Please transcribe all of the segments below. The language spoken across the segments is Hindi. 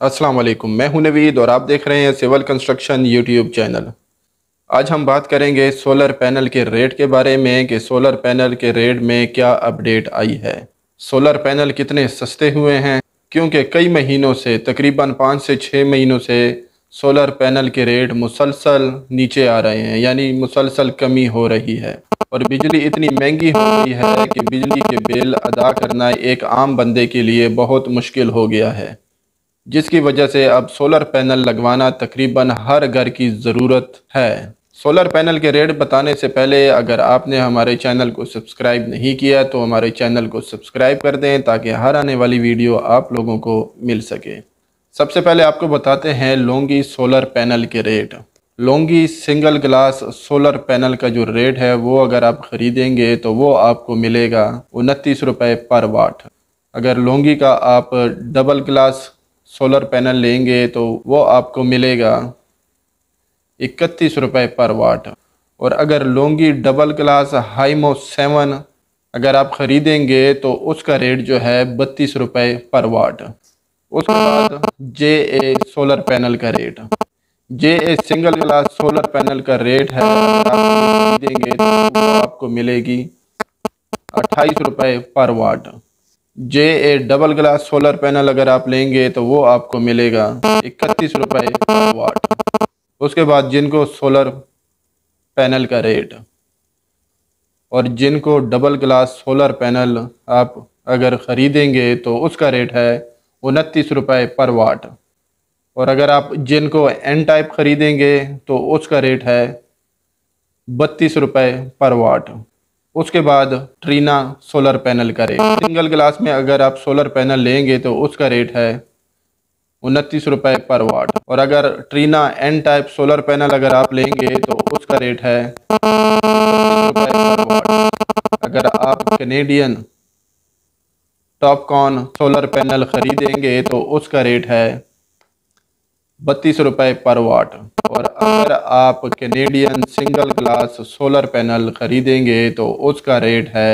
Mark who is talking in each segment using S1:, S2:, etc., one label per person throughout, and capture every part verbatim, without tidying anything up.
S1: अस्सलाम वालेकुम, मैं हूं नवीद और आप देख रहे हैं सिविल कंस्ट्रक्शन यूट्यूब चैनल। आज हम बात करेंगे सोलर पैनल के रेट के बारे में कि सोलर पैनल के रेट में क्या अपडेट आई है। सोलर पैनल कितने सस्ते हुए हैं, क्योंकि कई महीनों से तकरीबन पाँच से छः महीनों से सोलर पैनल के रेट मुसलसल नीचे आ रहे हैं, यानी मुसलसल कमी हो रही है और बिजली इतनी महंगी हो गई है कि बिजली के बिल अदा करना एक आम बंदे के लिए बहुत मुश्किल हो गया है, जिसकी वजह से अब सोलर पैनल लगवाना तकरीबन हर घर की ज़रूरत है। सोलर पैनल के रेट बताने से पहले अगर आपने हमारे चैनल को सब्सक्राइब नहीं किया तो हमारे चैनल को सब्सक्राइब कर दें ताकि हर आने वाली वीडियो आप लोगों को मिल सके। सबसे पहले आपको बताते हैं लोंगी सोलर पैनल के rate. Longi single glass solar panel का जो रेट है वो अगर आप ख़रीदेंगे तो वो आपको मिलेगा उनतीस रुपये पर वाट। अगर लोंगी का आप डबल ग्लास सोलर पैनल लेंगे तो वो आपको मिलेगा इकतीस रुपये पर वाट। और अगर Longi double glass HiMO seven अगर आप ख़रीदेंगे तो उसका रेट जो है बत्तीस रुपये पर वाट। उसके बाद जे ए सोलर पैनल का rate, J A single glass solar panel का रेट है अगर आप खरीदेंगे तो वो आपको मिलेगी अट्ठाईस रुपये पर watt. J A double glass solar panel अगर आप लेंगे तो वो आपको मिलेगा इकतीस रुपये पर वाट। उसके बाद जिनको सोलर पैनल का रेट और जिनको डबल ग्लास सोलर पैनल आप अगर ख़रीदेंगे तो उसका रेट है उनतीस रुपये पर वाट। और अगर आप जिनको एन टाइप ख़रीदेंगे तो उसका रेट है बत्तीस रुपये पर वाट। उसके बाद ट्रीना सोलर पैनल का रेट, सिंगल ग्लास में अगर आप सोलर पैनल लेंगे तो उसका रेट है उनतीस रुपये पर वाट। और अगर Trina N type solar panel अगर आप लेंगे तो उसका रेट है बत्तीस रुपये पर वाट। अगर आप कैनेडियन टॉपकॉन सोलर पैनल ख़रीदेंगे तो उसका रेट है बत्तीस रुपये पर वाट। और अगर आप Canadian single glass solar panel ख़रीदेंगे तो उसका रेट है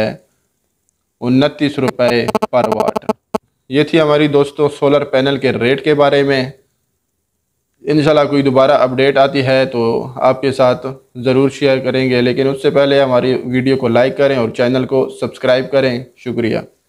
S1: उनतीस रुपये पर वाट। ये थी हमारी दोस्तों सोलर पैनल के रेट के बारे में। इंशाल्लाह कोई दोबारा अपडेट आती है तो आपके साथ ज़रूर शेयर करेंगे, लेकिन उससे पहले हमारी वीडियो को लाइक करें और चैनल को सब्सक्राइब करें। शुक्रिया।